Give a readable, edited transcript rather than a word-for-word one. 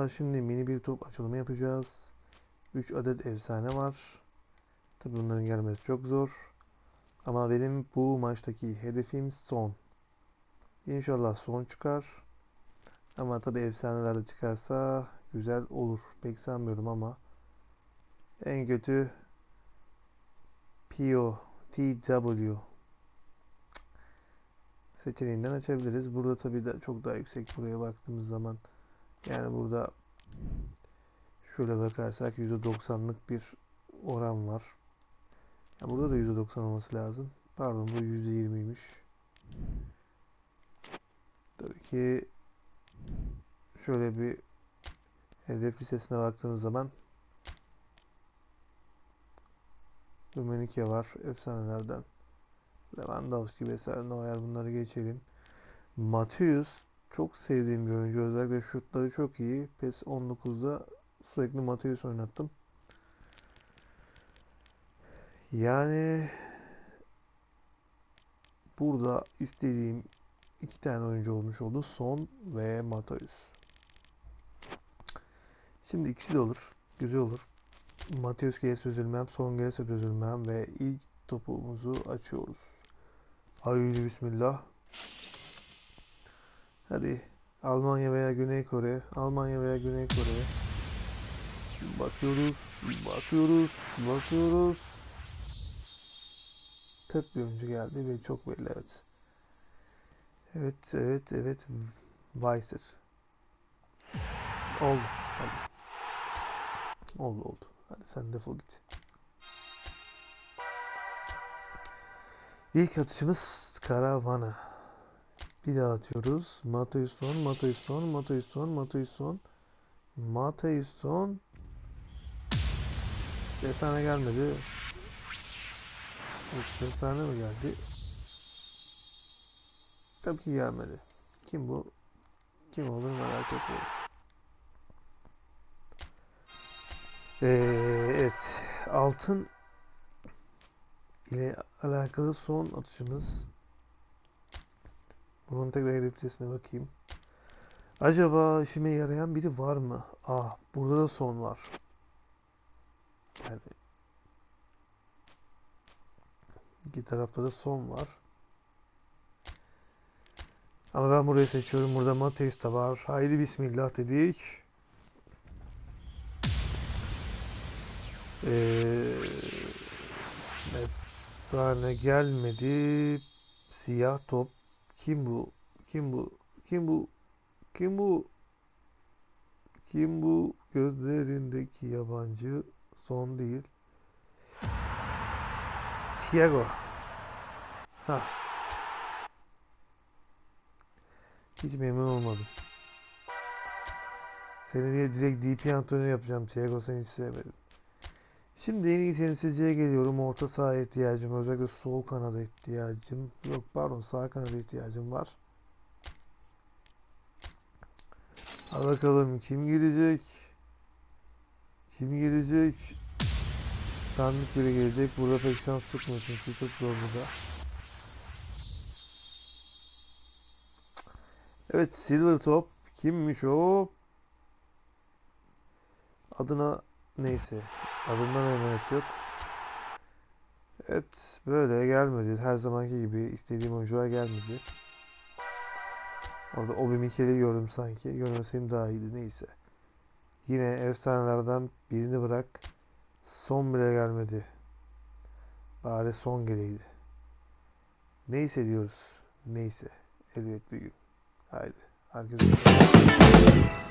Ama şimdi mini bir top açılımı yapacağız. 3 adet efsane var. Tabi bunların gelmesi çok zor. Ama benim bu maçtaki hedefim son. İnşallah son çıkar. Ama tabi efsaneler de çıkarsa güzel olur. Pek sanmıyorum ama en kötü PO, TW seçeneğinden açabiliriz. Burada tabi de çok daha yüksek buraya baktığımız zaman. Yani burada şöyle bakarsak %90'lık bir oran var. Ya burada da %90 olması lazım. Pardon, bu %20'ymiş. Tabii ki şöyle bir hedef listesine baktığımız zaman Rummenigge var efsanelerden. Lewandowski vesaire, Neuer, bunları geçelim. Matthäus çok sevdiğim bir oyuncu. Özellikle şutları çok iyi. PES 19'da sürekli Matthäus oynattım. Yani burada istediğim iki tane oyuncu olmuş oldu. Son ve Matthäus. Şimdi ikisi de olur. Güzel olur. Matthäus GS üzülmem. Son GS üzülmem. Ve ilk topumuzu açıyoruz. Haydi bismillah. Hadi. Almanya veya Güney Kore. Almanya veya Güney Kore. Bakıyoruz. Bakıyoruz. Bakıyoruz. Tek bir oyuncu geldi ve çok belli, evet. Evet, evet, evet. Weiser. Oldu. Hadi. Oldu, oldu. Hadi sen defol git. İlk atışımız Karavana. Bir daha atıyoruz. Matthäusson, Matthäusson, Matthäusson, Matthäusson. Matthäusson. Efsane gelmedi. Efsane mi geldi? Tabii ki gelmedi. Kim bu? Kim olduğunu merak etmiyorum. Evet. Altın ile alakalı son atışımız. Bunun tekrar hedef listesine bakayım. Acaba işime yarayan biri var mı? Ah, burada da son var. Yani iki tarafta da son var. Ama ben burayı seçiyorum. Burada Matthäus da var. Haydi bismillah dedik. Efsane gelmedi. Siyah top. Kim bu? Kim bu? Kim bu? Kim bu? Kim bu? Gözlerindeki yabancı son değil. Thiago. Ha. Hiç memnun olmadım. Seni diye direkt DP antrenörü yapacağım. Thiago, seni hiç sevmedim. Şimdi en iyi temsilciye geliyorum. Orta sahaya ihtiyacım. Özellikle sol kanada ihtiyacım. Yok, pardon, sağ kanada ihtiyacım var. Hadi bakalım kim girecek? Kim girecek? Sandık biri gelecek. Burada pek şans çıkmıyor çünkü çok zor burada. Evet, Silver Top. Kimmiş o? Adına neyse. Adından emanet yok. Evet, böyle gelmedi. Her zamanki gibi istediğim oyuncular gelmedi. Orada Obi Mikel'i gördüm sanki. Görmeseydim daha iyiydi, neyse. Yine efsanelerden birini bırak. Son bile gelmedi. Bari son geleydi. Neyse diyoruz. Neyse. Elbet bir gün. Haydi. Herkese